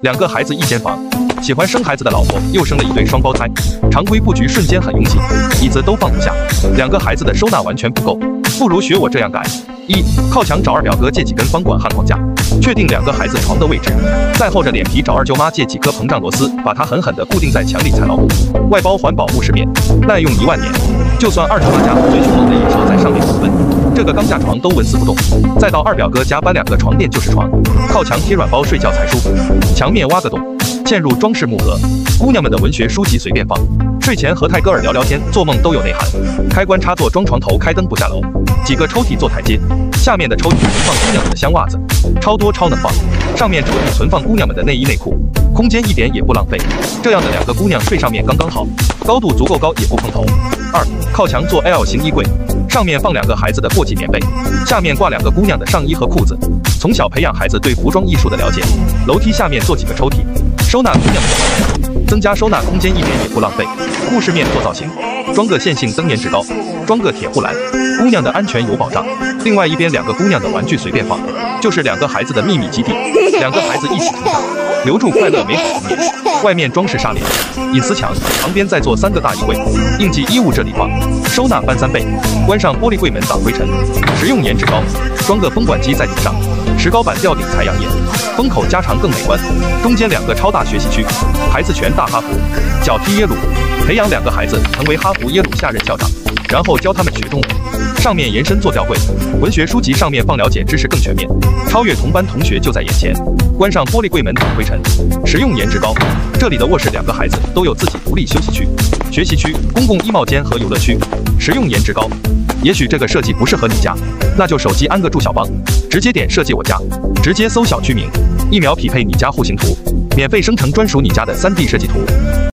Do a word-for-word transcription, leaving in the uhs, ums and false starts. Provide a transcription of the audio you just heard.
两个孩子一间房。喜欢生孩子的老婆又生了一对双胞胎，常规布局瞬间很拥挤，椅子都放不下，两个孩子的收纳完全不够，不如学我这样改：一、靠墙找二表哥借几根方管焊框架，确定两个孩子床的位置，再厚着脸皮找二舅妈借几颗膨胀螺丝，把它狠狠地固定在墙里才牢固。外包环保木饰面，耐用一万年，就算二舅妈家最凶猛的野兽在上面狂奔，这个钢架床都纹丝不动。再到二表哥家搬两个床垫就是床，靠墙贴软包睡觉才舒服。墙面挖个洞，嵌入装饰木盒，姑娘们的文学书籍随便放，睡前和泰戈尔聊聊天，做梦都有内涵。开关插座装床头，开灯不下楼，几个抽屉做台阶，下面的抽屉存放姑娘们的香袜子，超多超能放，上面抽屉存放姑娘们的内衣内裤，空间一点也不浪费。这样的两个姑娘睡上面刚刚好，高度足够高也不碰头。二、靠墙做 L 型衣柜，上面放两个孩子的过季棉被，下面挂两个姑娘的上衣和裤子，从小培养孩子对服装艺术的了解。楼梯下面做几个抽屉，收纳姑娘们的玩具，增加收纳空间一点也不浪费。木饰面做造型，装个线性灯颜值高，装个铁护栏，姑娘的安全有保障。另外一边两个姑娘的玩具随便放，就是两个孩子的秘密基地，两个孩子一起成长，留住快乐美好童年。外面装饰纱帘，隐私墙，旁边再做三个大衣柜，应急衣物这里放，收纳翻三倍，关上玻璃柜门挡灰尘，实用颜值高，装个风管机在顶上，石膏板吊顶才养眼，风口加长更美观。中间两个超大学习区，孩子全大哈佛，脚踢耶鲁，培养两个孩子成为哈佛耶鲁下任校长，然后教他们学中文。上面延伸做吊柜，文学书籍上面放了解知识更全面，超越同班同学就在眼前。关上玻璃柜门挡灰尘，实用颜值高。这里的卧室两个孩子都有自己独立休息区、学习区、公共衣帽间和游乐区，实用颜值高。也许这个设计不适合你家，那就手机安个注小帮，直接点设计我家，直接搜小区名，一秒匹配你家户型图，免费生成专属你家的 三 D 设计图。